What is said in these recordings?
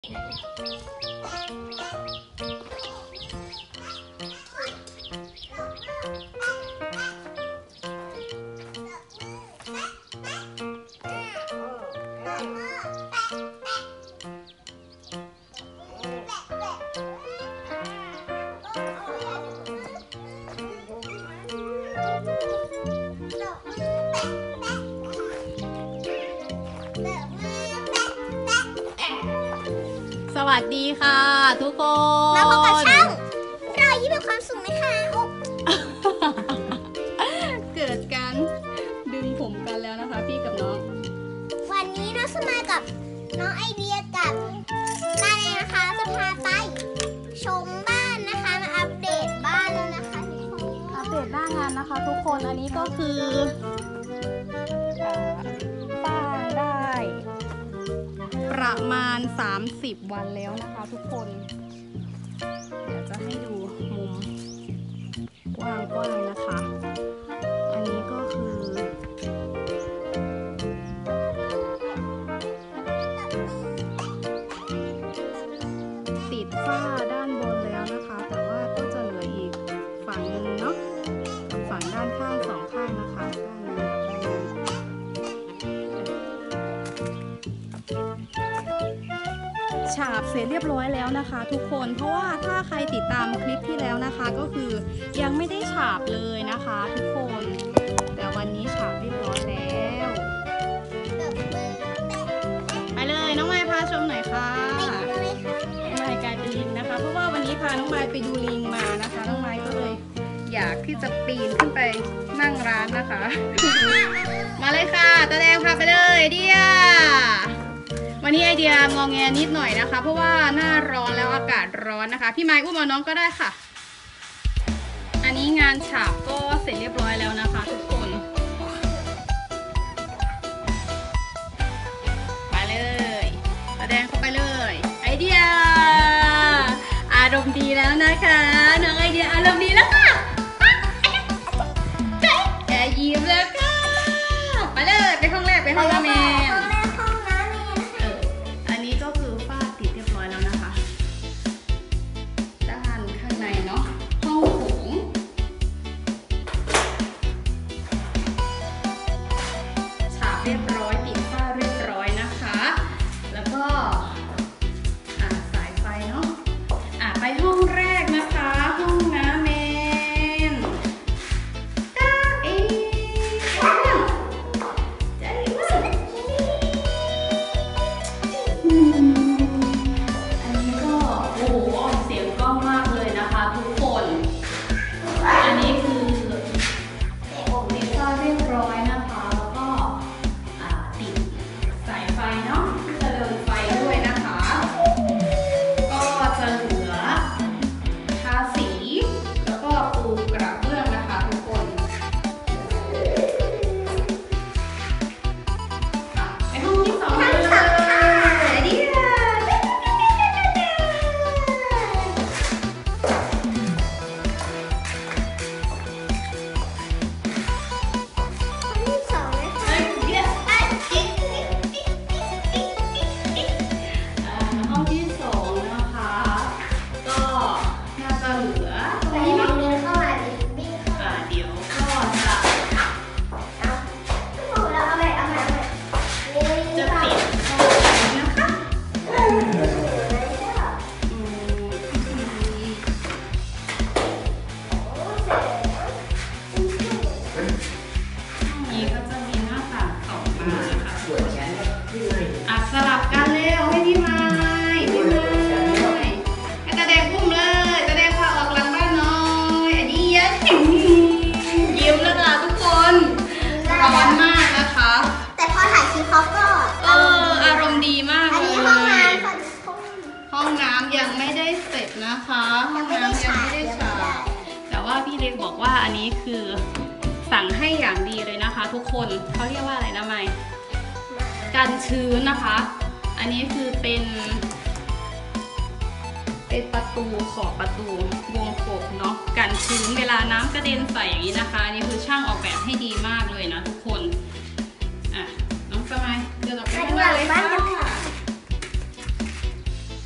สวัสดีค่ะทุกคนมาพบกับช่องรอยยิ้มแห่งความสุขนะคะเกิดการดึงผมกันแล้วนะคะพี่กับน้องวันนี้น้องสมัยกับน้องไอเดียกับนายนะคะจะพาไปชมบ้านนะคะมาอัปเดตบ้านแล้วนะคะทุกคนอัปเดตหน้างานนะคะทุกคนอันนี้ก็คือสร้างได้ประมาณ30 วันแล้วนะคะทุกคนเดี๋ยวจะให้ดูมุมกว้างๆนะคะอันนี้ก็คือติดฝ้าด้านบนแล้วนะคะแต่ว่าก็จะเหลืออีกฝั่งหนึ่งเนาะกับฝั่งด้านข้าง2 ข้างนะคะด้านนี้ฉาบเสร็จเรียบร้อยแล้วนะคะทุกคนเพราะว่าถ้าใครติดตามคลิปที่แล้วนะคะก็คือยังไม่ได้ฉาบเลยนะคะทุกคนแต่วันนี้ฉาบเรียบร้อยแล้วไปเลยน้องไม้พาชมหน่อยค่ะน้องไม้กลายเป็นลิงนะคะเพราะว่าวันนี้พาน้องไม้ไปดูลิงมานะคะน้องไม้ก็เลยอยากที่จะปีนขึ้นไปนั่งร้านนะคะ มาเลยค่ะตาแดงพาไปเลยเดียวันนี้ไอเดียงอแงนิดหน่อยนะคะเพราะว่าหน้าร้อนแล้วอากาศร้อนนะคะพี่ไม้อุ้มเอาน้องก็ได้ค่ะอันนี้งานฉาบก็เสร็จเรียบร้อยแล้วนะคะทุกคนไปเลยตาแดงเข้าไปเลยไอเดียอารมณ์ดีแล้วนะคะน้องไอเดียอารมณ์ดีแล้วค่ะแกยิ้มแล้วค่ะไปเลยไปห้องแรกไปห้องน้ำแมวอันนี้ก็คือฝ้าติดเรียบร้อยแล้วนะคะด้านข้างในเนาะห้องโถงฉาบเรียบร้อยติดฝ้าเรียบร้อยนะคะแล้วก็สายไฟเนาะไปห้องแรกนะคะห้องน้ำแมนจ้าเอ๋ใจมากอันนี้ก็โอ้โหเสียงกล้องมากเลยนะคะทุกคนอันนี้คือติดฝ้าเรียบร้อยนะคะแล้วก็ติดสายไฟเนาะที่จะเดินไฟด้วยนะคะก็จะเหลือทาสีแล้วก็ปูกระเบื้องนะคะทุกคนไปห้องที่2เลยเดียวห้องที่2นะคะก็น่าจะเหลือตรงนี้เนาะเดี๋ยวก็จะปิดนะคะนี่ก็จะมีหน้าต่าง2 บานนะคะสลับกันเร็วให้พี่ไม้ให้ตาแดงอุ้มเลยตาแดงพาออกหลังบ้านน้อยอันนี้ยิ้มแล้วค่ะทุกคนร้อนมากนะคะแต่พอถ่ายคลิปเขาก็อารมณ์ดีมากเลยอันนี้ห้องน้ำค่ะห้องน้ำยังไม่ได้เสร็จนะคะห้องน้ำยังไม่ได้ฉาบแต่ว่าพี่เล็กบอกว่าอันนี้คือสั่งให้อย่างดีเลยนะคะทุกคนเขาเรียกว่าอะไรนะไมค์กันชื้นนะคะอันนี้คือเป็นประตูขอบประตูวงกบเนาะกันชื้นเวลาน้ำกระเด็นใส่อย่างนี้นะคะอันนี้คือช่างออกแบบให้ดีมากเลยนะทุกคนน้องสมัยเดินออกไปข้างนอกเลยค่ะ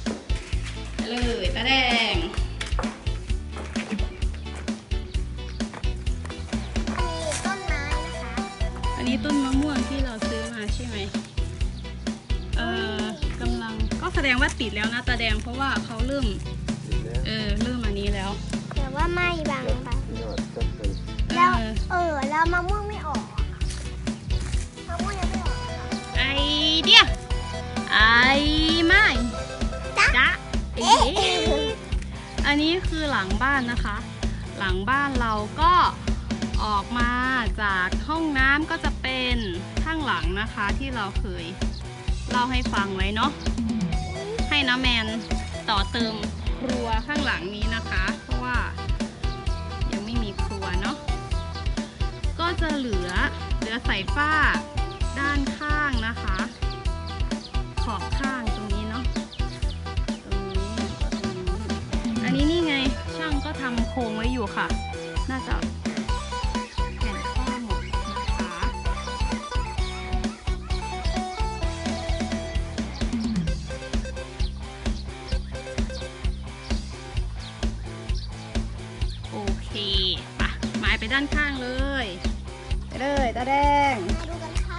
ตาแดงมีต้นไม้นะคะอันนี้ต้นมะม่วงที่เราซื้อมาใช่ไหมกำลังก็แสดงว่าติดแล้วนะตาแดงเพราะว่าเขาเริ่มเริ่มอันนี้แล้วแต่ว่าไม่บางแล้วแล้วมะม่วงไม่ออกมะม่วงยังไม่ออกค่ะไอเดียไอไม่จ๊ะอันนี้คือหลังบ้านนะคะ หลังบ้านเราก็ออกมาจากห้องน้ำก็จะเป็นข้างหลังนะคะที่เราเคยเล่าให้ฟังไว้เนาะให้น้าแมนต่อเติมครัวข้างหลังนี้นะคะเพราะว่ายังไม่มีครัวเนาะก็จะเหลือสายฝ้าด้านข้างนะคะขอบข้างตรงนี้เนาะตรงนี้อันนี้นี่ไงช่างก็ทำโครงไว้อยู่ค่ะน่าจะแผ่นข้อหมดนะคะโอเคป่ะไม้ไปด้านข้างเลยไปเลยตาแดงมาดูกันค่ะ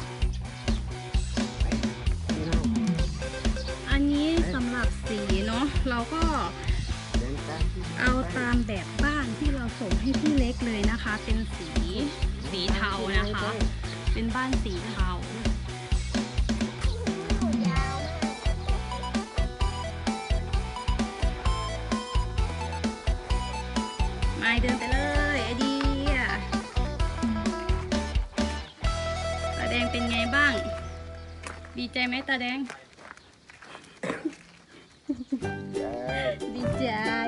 อันนี้สำหรับสีเนาะเราก็เอาตามแบบบ้านที่เราส่งให้พี่เล็กเลยนะคะ เป็นสีเทานะคะ เป็นบ้านสีเทายาวไม่เดินไปเลยไอเดียตาแดงเป็นไงบ้าง ดีใจไหมตาแดง ดีใจ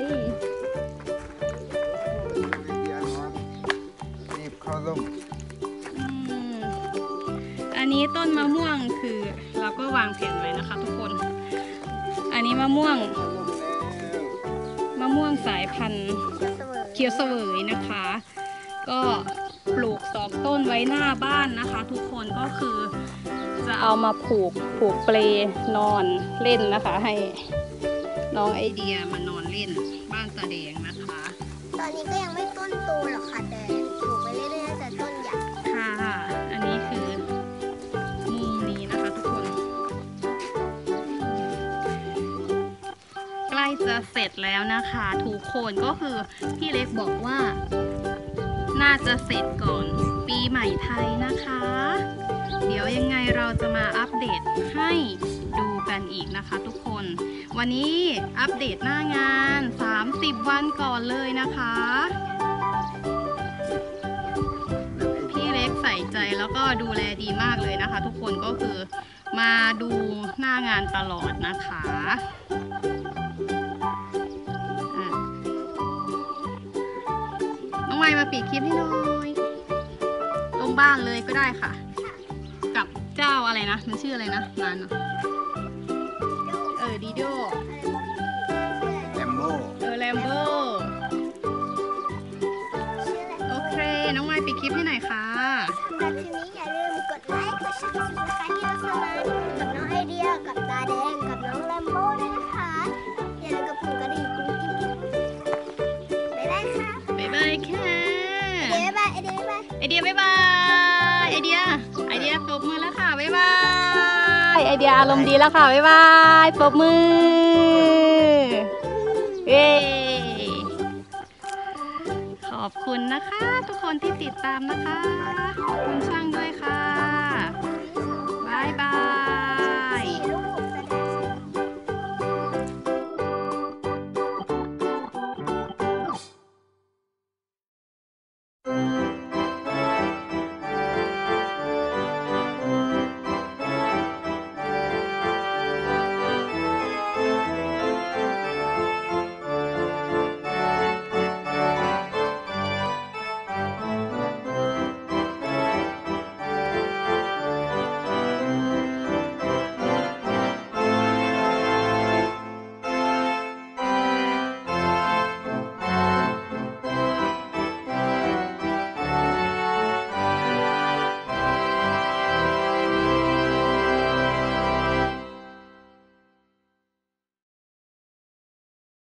รีบเข้าร่มอันนี้ต้นมะม่วงคือเราก็วางแผนไว้นะคะทุกคน อันนี้มะม่วงสายพันธุ์เขียวเสวยนะคะ ก็ปลูก2 ต้นไว้หน้าบ้านนะคะ ทุกคนก็คือจะเอามาผูกเปลนอนเล่นนะคะ ให้น้องไอเดียมานอนเล่นบ้านตาแดงนะคะตอนนี้ก็ยังไม่ต้นโตหรอกค่ะแต่ปลูกไปเรื่อยๆแต่ต้นใหญ่ค่ะ อันนี้คือมุมนี้นะคะทุกคน ใกล้จะเสร็จแล้วนะคะทุกคนก็คือพี่เล็กบอกว่าน่าจะเสร็จก่อนปีใหม่ไทยนะคะ เดี๋ยวยังไงเราจะมาอัปเดตให้ดูกันอีกนะคะทุกคน วันนี้อัปเดตหน้างาน30 วันก่อนเลยนะคะ พี่เล็กใส่ใจแล้วก็ดูแลดีมากเลยนะคะ ทุกคนก็คือมาดูหน้างานตลอดนะคะน้องไมค์มาปิดคลิปให้หน่อยลงบ้านเลยก็ได้ค่ะ กับเจ้าอะไรนะมันชื่ออะไรนะร้านดีโดแลมโบ้แลมโบโอเคน้องไมค์ปิดคลิปให้หน่อยค่ะสำหรับทีนี้อย่าลืมกดไลค์กด Subscribe ที่เราสมากับน้องไอเดียกับตาแดงกับน้องแลมโบ้ด้วยนะคะอย่าลืมกับปุ่มกระดิ่งกุ้งกิ้งบ๊ายบายค่ะบ๊ายบายค่ะบ๊ายบายไอเดียบ๊ายบายไอเดียบ๊ายบายไอเดียปรบมือแล้วค่ะบ๊ายบายไอเดียอารมณ์ดีแล้วค่ะบ๊ายบายปรบมือเย้ขอบคุณนะคะทุกคนที่ติดตามนะคะขอบคุณช่างด้วยค่ะบ๊ายบาย